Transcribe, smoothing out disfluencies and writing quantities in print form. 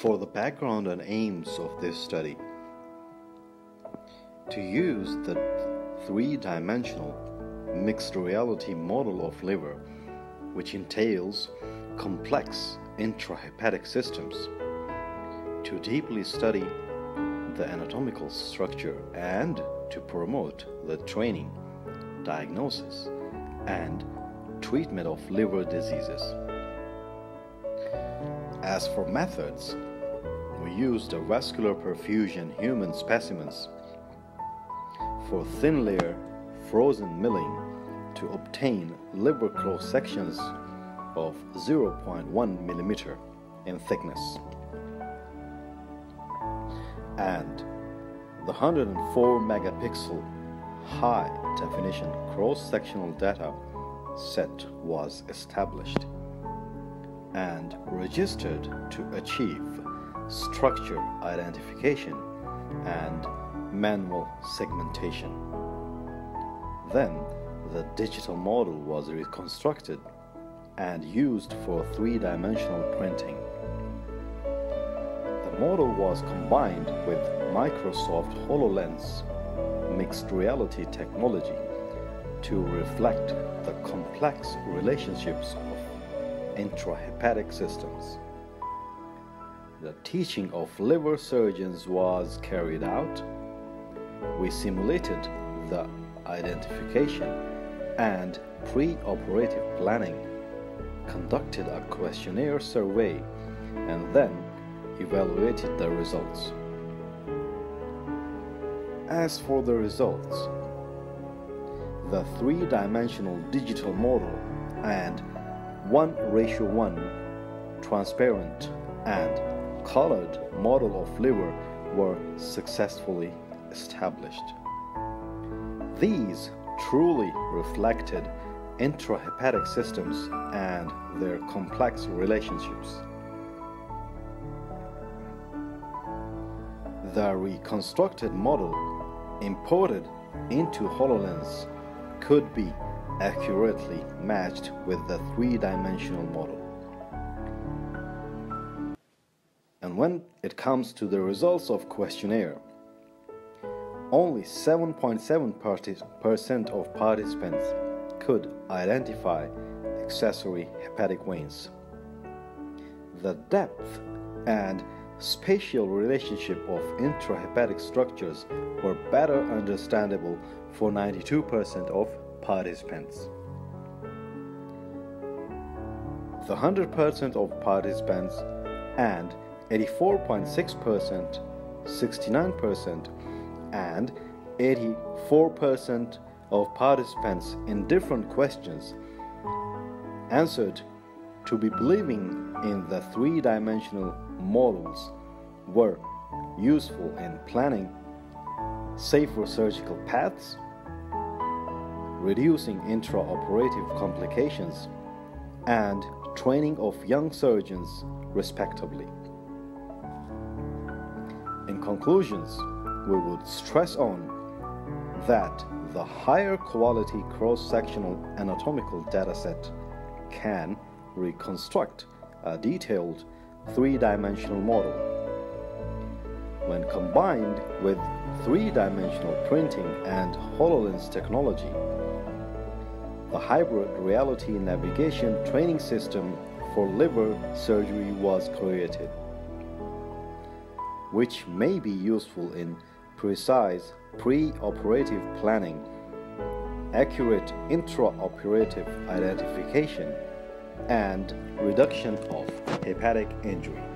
For the background and aims of this study, to use the three-dimensional mixed reality model of liver, which entails complex intrahepatic systems, to deeply study the anatomical structure and to promote the training, diagnosis, and treatment of liver diseases. As for methods, we used a vascular perfusion human specimens for thin layer frozen milling to obtain liver cross sections of 0.1 millimeter in thickness, and the 104 megapixel high definition cross-sectional data set was established and registered to achieve structure identification and manual segmentation. Then the digital model was reconstructed and used for three-dimensional printing. The model was combined with Microsoft HoloLens mixed reality technology to reflect the complex relationships of intrahepatic systems. The teaching of liver surgeons was carried out. We simulated the identification and pre-operative planning, conducted a questionnaire survey, and then evaluated the results. As for the results, the three-dimensional digital model and 1:1 transparent and colored model of liver were successfully established. These truly reflected intrahepatic systems and their complex relationships. The reconstructed model imported into HoloLens could be accurately matched with the three-dimensional model. And when it comes to the results of questionnaire, only 7.7% of participants could identify accessory hepatic veins. The depth and spatial relationship of intrahepatic structures were better understandable for 92% of participants. The 100% of participants and 84.6%, 69%, and 84% of participants in different questions answered to be believing in the three-dimensional models were useful in planning safer surgical paths, reducing intraoperative complications, and training of young surgeons, respectively. In conclusions, we would stress on that the higher quality cross-sectional anatomical dataset can reconstruct a detailed three-dimensional model. When combined with three-dimensional printing and HoloLens technology, the hybrid reality navigation training system for liver surgery was created, which may be useful in precise pre-operative planning, accurate intraoperative identification, and reduction of hepatic injury.